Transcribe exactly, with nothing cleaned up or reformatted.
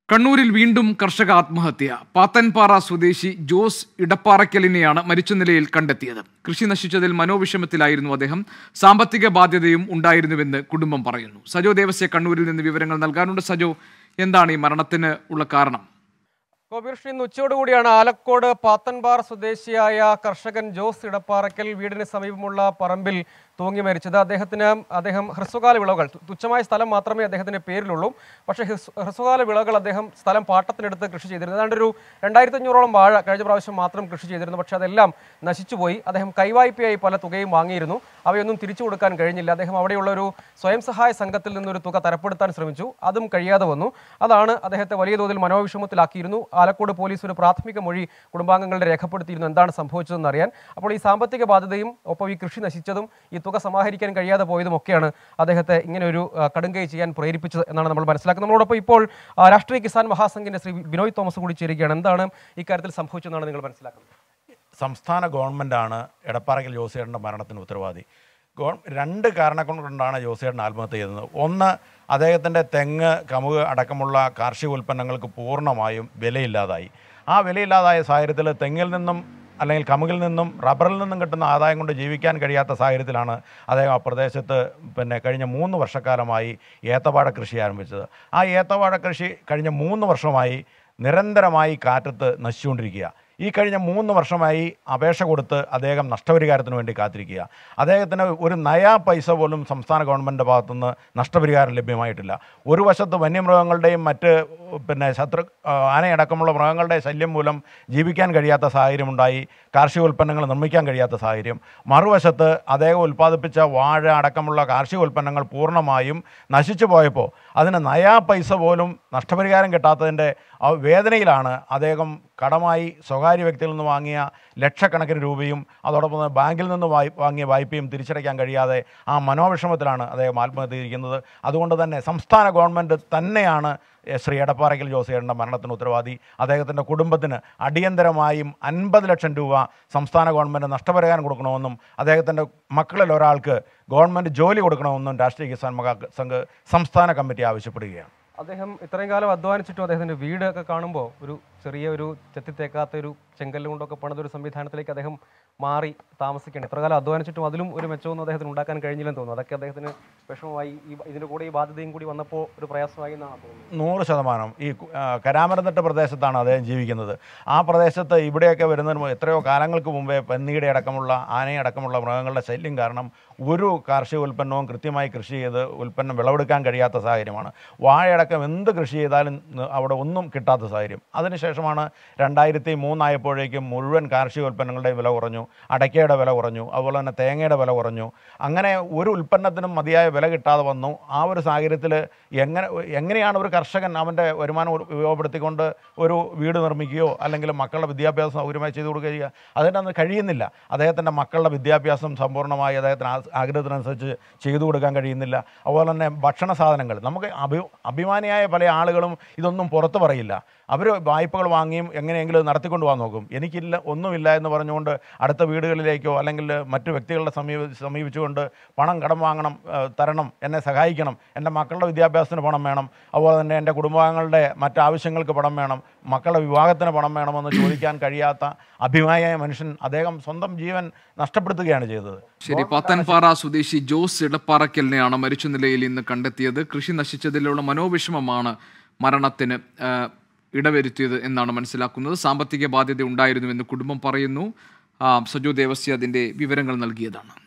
കണ്ണൂരിൽ വീണ്ടും കർഷക ആത്മഹത്യ. പാത്തൻപാറ സ്വദേശി ജോസ് ഇടപ്പാറയ്ക്കലിനെയാണ് മരിച്ച നിലയിൽ കണ്ടെത്തിയത്. കൃഷി നശിച്ചതിൽ മനോവിഷമത്തിലായിരുന്നു അദ്ദേഹം. സാമ്പത്തിക ബാധ്യതയും ഉണ്ടായിരുന്നുവെന്ന് കുടുംബം പറയുന്നു. സജോ ദേവസ്യ കണ്ണൂരിൽ നിന്ന് വിവരങ്ങൾ നൽകാനുണ്ട്. സജോ, എന്താണ് ഈ മരണത്തിന് ഉള്ള കാരണം? കോപീർഷി ഇന്ന് ഉച്ചയോടുകൂടിയാണ് ആലക്കോട് പാത്തൻപാറ സ്വദേശിയായ കർഷകൻ ജോസ് ഇടപ്പാറയ്ക്കൽ വീടിന് സമീപമുള്ള പറമ്പിൽ തൂങ്ങി മരിച്ചത്. അദ്ദേഹത്തിന് അദ്ദേഹം ഹ്രസ്വകാല വിളകൾ, തുച്ഛമായ സ്ഥലം മാത്രമേ അദ്ദേഹത്തിൻ്റെ പേരിലുള്ളൂ. പക്ഷേ ഹ്രസ്വകാല വിളകൾ അദ്ദേഹം സ്ഥലം പാട്ടത്തിനെടുത്ത് കൃഷി ചെയ്തിരുന്നു. ഏതാണ്ട് ഒരു രണ്ടായിരത്തി അഞ്ഞൂറോളം വാഴ കഴിഞ്ഞ പ്രാവശ്യം മാത്രം കൃഷി ചെയ്തിരുന്നു. പക്ഷേ അതെല്ലാം നശിച്ചുപോയി. അദ്ദേഹം കൈവായ്പയായി പല തുകയും വാങ്ങിയിരുന്നു. അവയൊന്നും തിരിച്ചു കൊടുക്കാൻ കഴിഞ്ഞില്ല. അദ്ദേഹം അവിടെയുള്ള ഒരു സ്വയം സഹായ സംഘത്തിൽ നിന്നൊരു തുക തരപ്പെടുത്താൻ ശ്രമിച്ചു. അതും കഴിയാതെ വന്നു. അതാണ് അദ്ദേഹത്തെ വലിയ തോതിൽ മനോവിഷമത്തിലാക്കിയിരുന്നു. ആലക്കോട് പോലീസ് ഒരു പ്രാഥമിക മൊഴി കുടുംബാംഗങ്ങളുടെ രേഖപ്പെടുത്തിയിരുന്നു എന്താണ് സംഭവിച്ചതെന്ന് അറിയാൻ. അപ്പോൾ ഈ സാമ്പത്തിക ബാധ്യതയും ഒപ്പം ഈ കൃഷി നശിച്ചതും ഈ തുക സമാഹരിക്കാൻ കഴിയാതെ പോയതും ഒക്കെയാണ് അദ്ദേഹത്തെ ഇങ്ങനെ ഒരു കടുങ്കൈ ചെയ്യാൻ പ്രേരിപ്പിച്ചത് എന്നാണ് നമ്മൾ മനസ്സിലാക്കുന്നത്. നമ്മളോടൊപ്പം ഇപ്പോൾ രാഷ്ട്രീയ കിസാൻ മഹാസംഘിന്റെ ശ്രീ ബിനോയ് തോമസ് കൂടി ചേരുകയാണ്. എന്താണ് ഇക്കാര്യത്തിൽ സംഭവിച്ചതെന്നാണ് നിങ്ങൾ മനസ്സിലാക്കുന്നത്? സംസ്ഥാന ഗവൺമെൻറ്റാണ് എടപ്പാറയ്ക്കൽ ജോസേട്ടൻ്റെ മരണത്തിന് ഉത്തരവാദി. ഗവ രണ്ട് കാരണങ്ങൾ കൊണ്ടാണ് ജോസേട്ടൻ ആത്മഹത്യ ചെയ്തത്. ഒന്ന്, അദ്ദേഹത്തിൻ്റെ തെങ്ങ്, കമുക് അടക്കമുള്ള കാർഷിക ഉൽപ്പന്നങ്ങൾക്ക് പൂർണ്ണമായും വിലയില്ലാതായി. ആ വിലയില്ലാതായ സാഹചര്യത്തിൽ തെങ്ങിൽ നിന്നും അല്ലെങ്കിൽ കമുകിൽ നിന്നും റബ്ബറിൽ നിന്നും കിട്ടുന്ന ആദായം കൊണ്ട് ജീവിക്കാൻ കഴിയാത്ത സാഹചര്യത്തിലാണ് അദ്ദേഹം ആ പ്രദേശത്ത് പിന്നെ കഴിഞ്ഞ മൂന്ന് വർഷക്കാലമായി ഏത്തവാഴ കൃഷി ആരംഭിച്ചത്. ആ ഏത്തവാഴ കൃഷി കഴിഞ്ഞ മൂന്ന് വർഷമായി നിരന്തരമായി കാറ്റത്ത് നശിച്ചുകൊണ്ടിരിക്കുക. ഈ കഴിഞ്ഞ മൂന്ന് വർഷമായി അപേക്ഷ കൊടുത്ത് അദ്ദേഹം നഷ്ടപരിഹാരത്തിന് വേണ്ടി കാത്തിരിക്കുക. അദ്ദേഹത്തിന് ഒരു നയാ പൈസ പോലും സംസ്ഥാന ഗവൺമെൻറ്റിൻ്റെ ഭാഗത്തുനിന്ന് നഷ്ടപരിഹാരം ലഭ്യമായിട്ടില്ല. ഒരു വശത്ത് വന്യമൃഗങ്ങളുടെയും മറ്റ് പിന്നെ ശത്രു ആനയടക്കമുള്ള മൃഗങ്ങളുടെ ശല്യം മൂലം ജീവിക്കാൻ കഴിയാത്ത സാഹചര്യമുണ്ടായി. കാർഷിക ഉൽപ്പന്നങ്ങൾ നിർമ്മിക്കാൻ കഴിയാത്ത സാഹചര്യം. മറുവശത്ത് അദ്ദേഹം ഉൽപ്പാദിപ്പിച്ച വാഴ അടക്കമുള്ള കാർഷിക ഉൽപ്പന്നങ്ങൾ പൂർണ്ണമായും നശിച്ചു പോയപ്പോൾ അതിന് നയാ പൈസ പോലും നഷ്ടപരിഹാരം കിട്ടാത്തതിൻ്റെ വേദനയിലാണ് അദ്ദേഹം കടമായി സ്വകാര്യ വ്യക്തിയിൽ നിന്ന് വാങ്ങിയ ലക്ഷക്കണക്കിന് രൂപയും അതോടൊപ്പം തന്നെ ബാങ്കിൽ നിന്ന് വായ് വാങ്ങിയ വായ്പയും തിരിച്ചടയ്ക്കാൻ കഴിയാതെ ആ മനോവിഷമത്തിലാണ് അദ്ദേഹം ആത്മഹത്യ ചെയ്തിരിക്കുന്നത്. അതുകൊണ്ട് തന്നെ സംസ്ഥാന ഗവൺമെൻറ് തന്നെയാണ് ശ്രീ എടപ്പാറയ്ക്കൽ ജോസേട്ടൻ്റെ മരണത്തിന് ഉത്തരവാദി. അദ്ദേഹത്തിൻ്റെ കുടുംബത്തിന് അടിയന്തരമായും അൻപത് ലക്ഷം രൂപ സംസ്ഥാന ഗവൺമെൻറ് നഷ്ടപരിഹാരം കൊടുക്കണമെന്നും അദ്ദേഹത്തിൻ്റെ മക്കളിൽ ഒരാൾക്ക് ഗവൺമെൻറ് ജോലി കൊടുക്കണമെന്നും രാഷ്ട്രീയ കിസാൻ മഹാസംഘ് സംസ്ഥാന കമ്മിറ്റി ആവശ്യപ്പെടുകയാണ്. അദ്ദേഹം ഇത്രയും കാലം അധ്വാനിച്ചിട്ടും അദ്ദേഹത്തിൻ്റെ വീടൊക്കെ കാണുമ്പോൾ ഒരു ചെറിയ ഒരു ചെത്തിത്തേക്കാത്ത ഒരു ചെങ്കല്ല് കൊണ്ടൊക്കെ പണിതൊരു സംവിധാനത്തിലേക്ക് അദ്ദേഹം മാറി താമസിക്കണം. ഇത്ര കാലം അധ്വാനിച്ചിട്ടും അതിലും ഒരു മെച്ചമൊന്നും അദ്ദേഹത്തിന് ഉണ്ടാക്കാൻ കഴിഞ്ഞില്ലെന്ന് തോന്നുന്നു. അതൊക്കെ അദ്ദേഹത്തിന് വിഷമമായി. ഈ ഇതിൻ്റെ കൂടെ ഈ ബാധ്യതയും കൂടി വന്നപ്പോൾ ഒരു പ്രയാസമായി എന്നാണ് തോന്നുന്നത്. നൂറ് ശതമാനം ഈ കരാമരന്തട്ട പ്രദേശത്താണ് അദ്ദേഹം ജീവിക്കുന്നത്. ആ പ്രദേശത്ത് ഇവിടെയൊക്കെ വരുന്നതിന് എത്രയോ കാലങ്ങൾക്ക് മുമ്പേ പന്നിയുടെ അടക്കമുള്ള ആനയടക്കമുള്ള മൃഗങ്ങളുടെ ശല്യം കാരണം ഒരു കാർഷിക ഉൽപ്പന്നവും കൃത്യമായി കൃഷി ചെയ്ത് ഉൽപ്പന്നം വിളവെടുക്കാൻ കഴിയാത്ത സാഹചര്യമാണ്. വാഴയടക്കം എന്ത് കൃഷി ചെയ്താലും അവിടെ ഒന്നും കിട്ടാത്ത സാഹചര്യം. അതിനുശേഷമാണ് രണ്ടായിരത്തി മൂന്നായപ്പോഴേക്കും മുഴുവൻ കാർഷിക ഉൽപ്പന്നങ്ങളുടെ വില കുറഞ്ഞു, അടയ്ക്കയുടെ വില കുറഞ്ഞു, അതുപോലെ തന്നെ തേങ്ങയുടെ വില കുറഞ്ഞു. അങ്ങനെ ഒരു ഉൽപ്പന്നത്തിനും മതിയായ വില കിട്ടാതെ വന്നു. ആ ഒരു സാഹചര്യത്തിൽ എങ്ങനെ എങ്ങനെയാണ് ഒരു കർഷകൻ അവൻ്റെ വരുമാനം ഉപയോഗപ്പെടുത്തിക്കൊണ്ട് ഒരു വീട് നിർമ്മിക്കുകയോ അല്ലെങ്കിൽ മക്കളുടെ വിദ്യാഭ്യാസം സൗകര്യമായി ചെയ്തു കൊടുക്കുകയോ ചെയ്യുക? അതിനൊന്നും കഴിയുന്നില്ല. അദ്ദേഹത്തിൻ്റെ മക്കളുടെ വിദ്യാഭ്യാസം സമ്പൂർണ്ണമായി അദ്ദേഹത്തിന് ആഗ്രഹത്തിനനുസരിച്ച് ചെയ്തു കൊടുക്കാൻ കഴിയുന്നില്ല. അതുപോലെ തന്നെ ഭക്ഷണ സാധനങ്ങൾ നമുക്ക് അഭി അഭിമാനിയായ പല ആളുകളും ഇതൊന്നും പുറത്ത് പറയില്ല. അവർ വായ്പകൾ വാങ്ങിയും എങ്ങനെയെങ്കിലും നടത്തിക്കൊണ്ട് പോകാൻ നോക്കും. എനിക്കില്ല ഒന്നുമില്ല എന്ന് പറഞ്ഞുകൊണ്ട് അടുത്ത വീടുകളിലേക്കോ അല്ലെങ്കിൽ മറ്റു വ്യക്തികളുടെ സമീപ സമീപിച്ചുകൊണ്ട് പണം കടം വാങ്ങണം, തരണം, എന്നെ സഹായിക്കണം, എൻ്റെ മക്കളുടെ വിദ്യാഭ്യാസത്തിന് പണം വേണം, അതുപോലെ തന്നെ എൻ്റെ കുടുംബാംഗങ്ങളുടെ മറ്റാവശ്യങ്ങൾക്ക് പണം വേണം, മക്കളുടെ വിവാഹത്തിന് പണം വേണമെന്ന് ചോദിക്കാൻ കഴിയാത്ത അഭിമാനിയായ മനുഷ്യൻ അദ്ദേഹം സ്വന്തം ജീവൻ നഷ്ടപ്പെടുത്തുകയാണ് ചെയ്തത്. ശരി, പാത്തൻപാറ സ്വദേശി ജോസ് ഇടപ്പാറയ്ക്കലിനെയാണ് മരിച്ച നിലയിൽ ഇന്ന് കണ്ടെത്തിയത്. കൃഷി നശിച്ചതിലുള്ള മനോവിഷമമാണ് മരണത്തിന് ഇടവരുത്തിയത് എന്നാണ് മനസ്സിലാക്കുന്നത്. സാമ്പത്തിക ബാധ്യത ഉണ്ടായിരുന്നുവെന്ന് കുടുംബം പറയുന്നു. സജോ ദേവസ്യ അതിൻ്റെ വിവരങ്ങൾ നൽകിയതാണ്.